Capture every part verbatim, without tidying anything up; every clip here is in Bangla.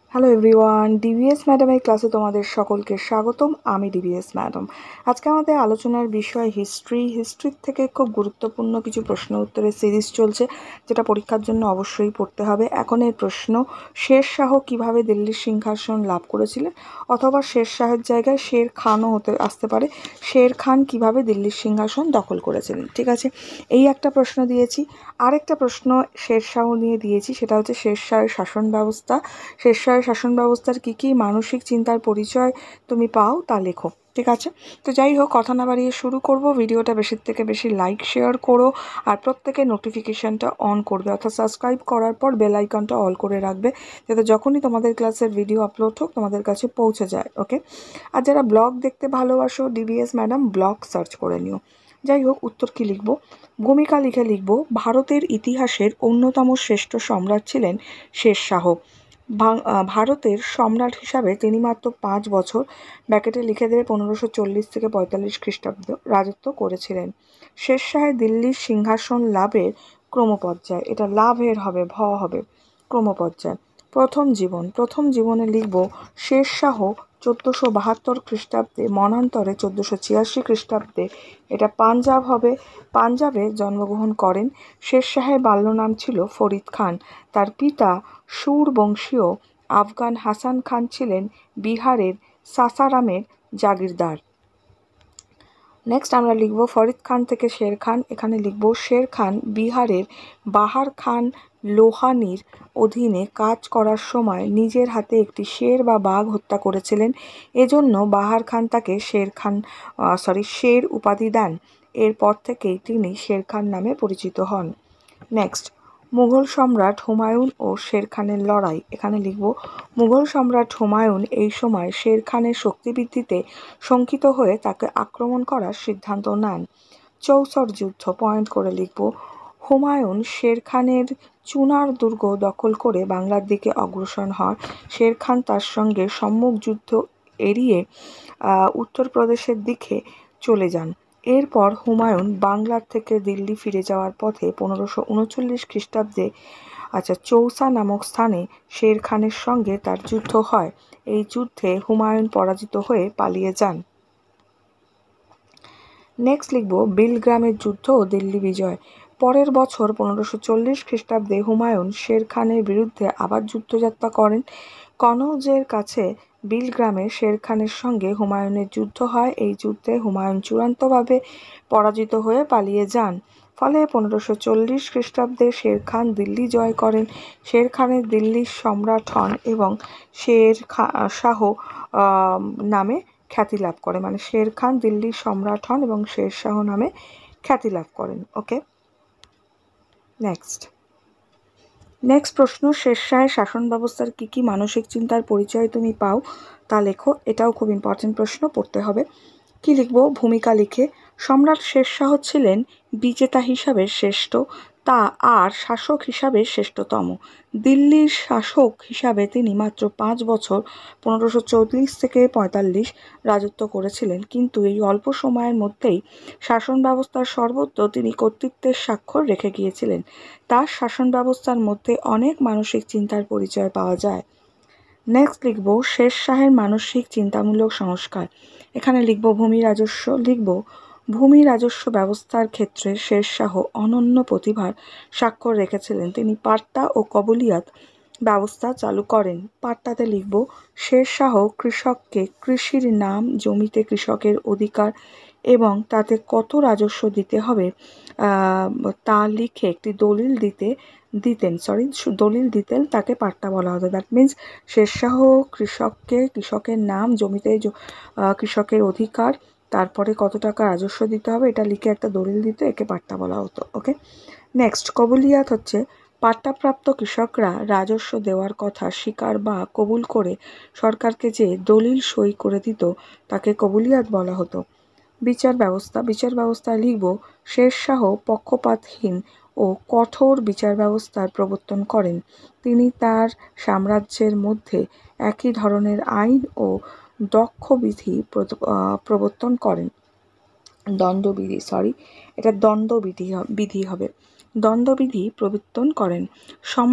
হ্যালো এভরিওয়ান, ডিবিএস ম্যাডামের ক্লাসে তোমাদের সকলকে স্বাগতম। আমি ডিবিএস ম্যাডাম। আজকে আমাদের আলোচনার বিষয় হিস্ট্রি। হিস্ট্রির থেকে খুব গুরুত্বপূর্ণ কিছু প্রশ্ন উত্তরের সিরিজ চলছে, যেটা পরীক্ষার জন্য অবশ্যই পড়তে হবে। এখন এর প্রশ্ন, শের শাহ কীভাবে দিল্লির সিংহাসন লাভ করেছিলেন, অথবা শের শাহের জায়গায় শের খানও হতে আসতে পারে, শের খান কীভাবে দিল্লির সিংহাসন দখল করেছিলেন। ঠিক আছে, এই একটা প্রশ্ন দিয়েছি। আরেকটা প্রশ্ন শের শাহ নিয়ে দিয়েছি, সেটা হচ্ছে শের শাহের শাসন ব্যবস্থা। শের শাহের শাসন ব্যবস্থার কী কী মানসিক চিন্তার পরিচয় তুমি পাও তা লেখো। ঠিক আছে, তো যাই হোক, কথা না বাড়িয়ে শুরু করব। ভিডিওটা বেশির থেকে বেশি লাইক শেয়ার করো, আর প্রত্যেকে নোটিফিকেশানটা অন করবে, অর্থাৎ সাবস্ক্রাইব করার পর বেল আইকনটা অল করে রাখবে, যাতে যখনই তোমাদের ক্লাসের ভিডিও আপলোড হোক তোমাদের কাছে পৌঁছে যায়। ওকে, আর যারা ব্লগ দেখতে ভালোবাসো, ডিবিএস ম্যাডাম ব্লগ সার্চ করে নিও। যাই হোক, উত্তর কী লিখব? ভূমিকা লিখে লিখব, ভারতের ইতিহাসের অন্যতম শ্রেষ্ঠ সম্রাট ছিলেন শের শাহ। ভারতের সম্রাট হিসাবে তিনি মাত্র পাঁচ বছর, ব্র্যাকেটে লিখে দেবে পনেরোশো চল্লিশ থেকে পঁয়তাল্লিশ খ্রিস্টাব্দ, রাজত্ব করেছিলেন। শের শাহের দিল্লির সিংহাসন লাভের ক্রমপর্যায়, এটা লাভের হবে, ভ হবে, ক্রমপর্যায়। প্রথম জীবন, প্রথম জীবনে লিখব শের শাহ চোদ্দোশো বাহাত্তর খ্রিস্টাব্দে মনান্তরে চোদ্দোশো ছিয়াশি খ্রিস্টাব্দে, এটা পাঞ্জাব হবে, পাঞ্জাবে জন্মগ্রহণ করেন। শের শাহের বাল্য নাম ছিল ফরিদ খান। তার পিতা সুর বংশীয় আফগান হাসান খান ছিলেন বিহারের সাসারামের জাগিরদার। নেক্সট আমরা লিখব ফরিদ খান থেকে শের খান। এখানে লিখব শের খান বিহারের বাহার খান লোহানির অধীনে কাজ করার সময় নিজের হাতে একটি শের বা বাঘ হত্যা করেছিলেন। এজন্য বাহার খান তাকে শের খান সরি শের উপাধি দেন। এরপর থেকেই তিনি শের খান নামে পরিচিত হন। নেক্সট, মুঘল সম্রাট হুমায়ুন ও শের খানের লড়াই। এখানে লিখব মুঘল সম্রাট হুমায়ুন এই সময় শের খানের শক্তিবৃদ্ধিতে শঙ্কিত হয়ে তাকে আক্রমণ করার সিদ্ধান্ত নেন। চৌসর যুদ্ধ, পয়েন্ট করে লিখব হুমায়ুন শের খানের চুনার দুর্গ দখল করে বাংলার দিকে অগ্রসর হন। শের খান তার সঙ্গে সম্মুখ যুদ্ধ এড়িয়ে উত্তরপ্রদেশের দিকে চলে যান। এরপর হুমায়ুন বাংলার থেকে দিল্লি ফিরে যাওয়ার পথে পনেরোশো উনচল্লিশ খ্রিস্টাব্দে আচ্ছা চৌসা নামক স্থানে শের খানের সঙ্গে তার যুদ্ধ হয়। এই যুদ্ধে হুমায়ুন পরাজিত হয়ে পালিয়ে যান। নেক্সট লিখব বিলগ্রামের যুদ্ধ ও দিল্লি বিজয়। পরের বছর পনেরোশো চল্লিশ খ্রিস্টাব্দে হুমায়ুন শের খানের বিরুদ্ধে আবার যুদ্ধযাত্রা করেন। কনৌজের কাছে বিলগ্রামে শের খানের সঙ্গে হুমায়ুনের যুদ্ধ হয়। এই যুদ্ধে হুমায়ুন চূড়ান্তভাবে পরাজিত হয়ে পালিয়ে যান। ফলে পনেরোশো চল্লিশ খ্রিস্টাব্দে শের খান দিল্লি জয় করেন। শের খানের দিল্লির সম্রাট হন এবং শের খা শাহ নামে খ্যাতি লাভ করে, মানে শের খান দিল্লির সম্রাট হন এবং শের শাহ নামে খ্যাতি লাভ করেন। ওকে, নেক্সট নেক্সট প্রশ্ন, শের শাহের শাসন ব্যবস্থার কী কী মানসিক চিন্তার পরিচয় তুমি পাও তা লেখো। এটাও খুব ইম্পর্টেন্ট প্রশ্ন, পড়তে হবে। কি লিখব? ভূমিকা লিখে সম্রাট শের শাহ ছিলেন বিজেতা হিসাবে শ্রেষ্ঠ, তা আর শাসক হিসাবে শ্রেষ্ঠতম। দিল্লির শাসক হিসাবে তিনি মাত্র পাঁচ বছর পনেরোশো চৌত্রিশ থেকে পঁয়তাল্লিশ রাজত্ব করেছিলেন, কিন্তু এই অল্প সময়ের মধ্যেই শাসন ব্যবস্থার সর্বত্র তিনি কর্তৃত্বের স্বাক্ষর রেখে গিয়েছিলেন। তার শাসন ব্যবস্থার মধ্যে অনেক মানসিক চিন্তার পরিচয় পাওয়া যায়। নেক্সট লিখব শের শাহের মানসিক চিন্তামূলক সংস্কার। এখানে লিখব ভূমি রাজস্ব। লিখব ভূমি রাজস্ব ব্যবস্থার ক্ষেত্রে শের শাহ অনন্য প্রতিভার স্বাক্ষর রেখেছিলেন। তিনি পাট্টা ও কবুলিয়াত ব্যবস্থা চালু করেন। পাট্টাতে লিখব শের শাহ কৃষককে কৃষির নাম, জমিতে কৃষকের অধিকার এবং তাতে কত রাজস্ব দিতে হবে তা লিখে একটি দলিল দিতে দিতেন সরি দলিল দিতেন তাকে পাট্টা বলা হতো। দ্যাট মিন্স শের শাহ কৃষককে কৃষকের নাম, জমিতে কৃষকের অধিকার, তারপরে কত টাকা রাজস্ব দিতে হবে এটা লিখে একটা দলিল দিত, একে পাট্টা বলা হতো। ওকে, নেক্সট কবুলিয়াত হচ্ছে পাট্টাপ্রাপ্ত কৃষকরা রাজস্ব দেওয়ার কথা স্বীকার বা কবুল করে সরকারকে যে দলিল সই করে দিত তাকে কবুলিয়াত বলা হতো। বিচার ব্যবস্থা, বিচার ব্যবস্থা লিখব শের শাহ পক্ষপাতহীন ও কঠোর বিচার ব্যবস্থার প্রবর্তন করেন। তিনি তার সাম্রাজ্যের মধ্যে একই ধরনের আইন ও দক্ষ বিধি প্রবর্তন করেন। দণ্ডবিধি সরি এটা দণ্ডবিধি বিধি হবে দণ্ডবিধি প্রবর্তন করেন। সম্রাট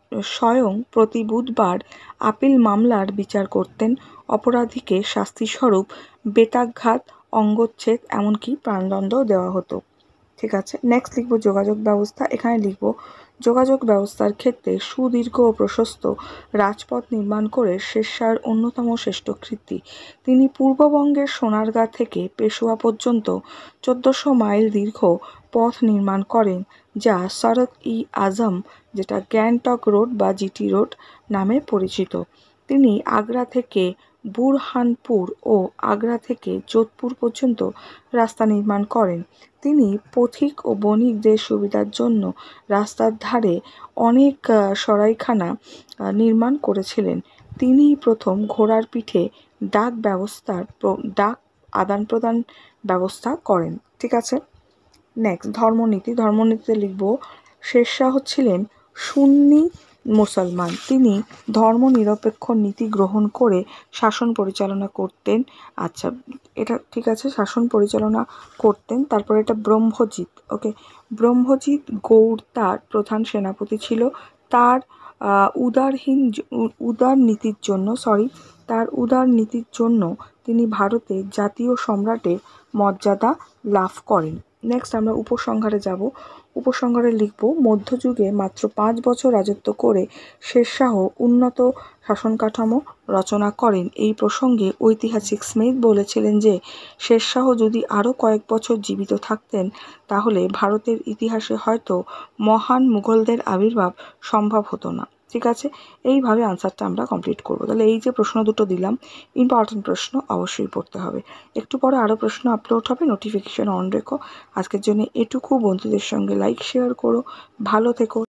স্বয়ং প্রতি বুধবার আপিল মামলার বিচার করতেন। অপরাধীকে শাস্তিস্বরূপ বেতাঘাত, অঙ্গচ্ছেদ, এমনকি প্রাণদণ্ডও দেওয়া হতো। ঠিক আছে, নেক্সট লিখব যোগাযোগ ব্যবস্থা। এখানে লিখব যোগাযোগ ব্যবস্থার ক্ষেত্রে সুদীর্ঘ ও প্রশস্ত রাজপথ নির্মাণ করে শেরশাহর অন্যতম শ্রেষ্ঠ কীর্তি। তিনি পূর্ববঙ্গের সোনারগাঁ থেকে পেশোয়া পর্যন্ত চোদ্দোশো মাইল দীর্ঘ পথ নির্মাণ করেন, যা সড়ক ই আজম, যেটা গ্যাংটক রোড বা জিটি রোড নামে পরিচিত। তিনি আগ্রা থেকে বুরহানপুর ও আগ্রা থেকে যোধপুর পর্যন্ত রাস্তা নির্মাণ করেন। তিনি পথিক ও বণিকদের সুবিধার জন্য রাস্তার ধারে অনেক সরাইখানা নির্মাণ করেছিলেন। তিনিই প্রথম ঘোড়ার পিঠে ডাক ব্যবস্থার ডাক আদান প্রদান ব্যবস্থা করেন। ঠিক আছে, নেক্সট ধর্মনীতি। ধর্মনীতিতে লিখব শেরশাহ ছিলেন সুন্নি মুসলমান। তিনি ধর্মনিরপেক্ষ নীতি গ্রহণ করে শাসন পরিচালনা করতেন। আচ্ছা, এটা ঠিক আছে, শাসন পরিচালনা করতেন। তারপর এটা ব্রহ্মজিৎ। ওকে, ব্রহ্মজিৎ গৌড় তার প্রধান সেনাপতি ছিল। তার উদারহীন উদার নীতির জন্য সরি তার উদার নীতির জন্য তিনি ভারতের জাতীয় সম্রাটের মর্যাদা লাভ করেন। নেক্সট আমরা উপসংহারে যাব। উপসংহারে লিখব মধ্যযুগে মাত্র পাঁচ বছর রাজত্ব করে শেরশাহ উন্নত শাসন কাঠামো রচনা করেন। এই প্রসঙ্গে ঐতিহাসিক স্মিথ বলেছিলেন যে শেরশাহ যদি আরও কয়েক বছর জীবিত থাকতেন তাহলে ভারতের ইতিহাসে হয়তো মহান মুঘলদের আবির্ভাব সম্ভব হতো না। ঠিক আছে, এইভাবে আনসারটা আমরা কমপ্লিট করব। তাহলে এই যে প্রশ্ন দুটো দিলাম, ইম্পর্টেন্ট প্রশ্ন, অবশ্যই পড়তে হবে। একটু পরে আরও প্রশ্ন আপলোড হবে, নোটিফিকেশন অন রেখো। আজকের জন্য এটুকু। বন্ধুদের সঙ্গে লাইক শেয়ার করো। ভালো থেকো।